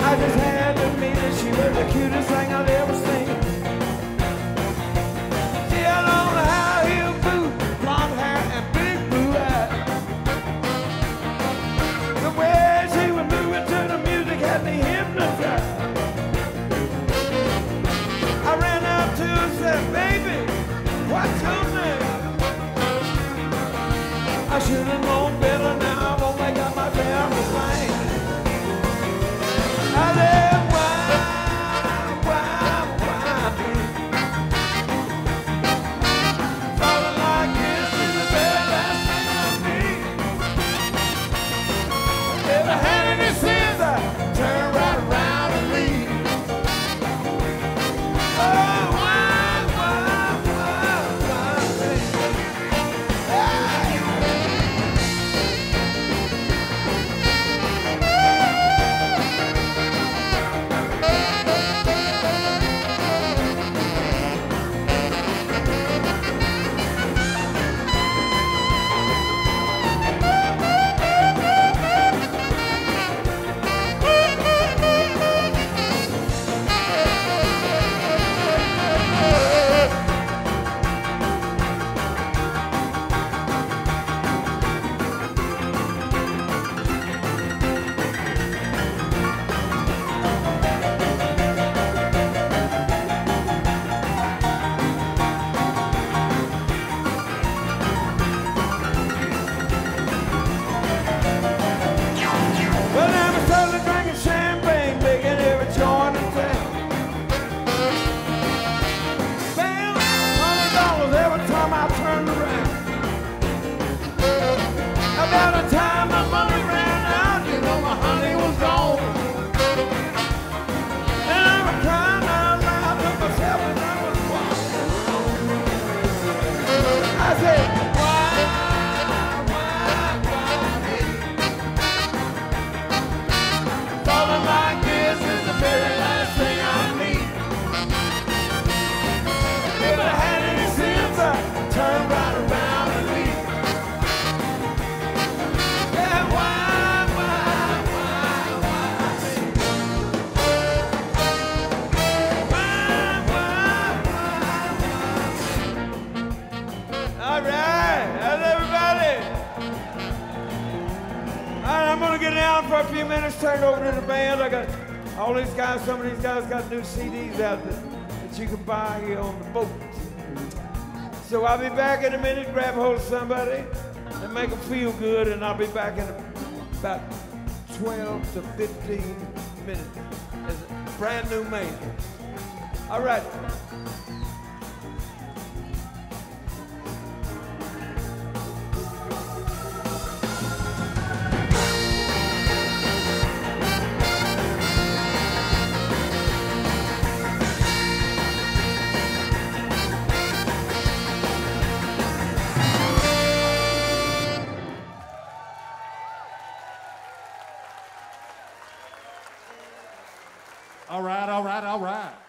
I just had to meet her. She was the cutest thing I've ever seen. She had on a high-heel boot, blonde hair and big blue eyes. The way she was moving to the music had me hypnotized. I ran out to her and said, baby, what's your name? I should have known better. Now I've only got my family thing. I said, why, baby? Falling like this is the very last thing I need. If I had any sins, I'd turn right around and leave. Oh, why, baby? By the time my money ran out, you know my honey was gone. And I was crying out loud to myself as I was walking home. I said, why, baby? Falling like this is the very last thing I need. If I had any sins, I'd turn right around and leave. All right, how's everybody? All right, I'm gonna get down for a few minutes, turn it over to the band. I got all these guys, some of these guys got new CDs out there that you can buy here on the boat. So I'll be back in a minute, grab hold of somebody and make them feel good, and I'll be back in about 12 to 15 minutes as a brand new man. All right. All right, all right, all right.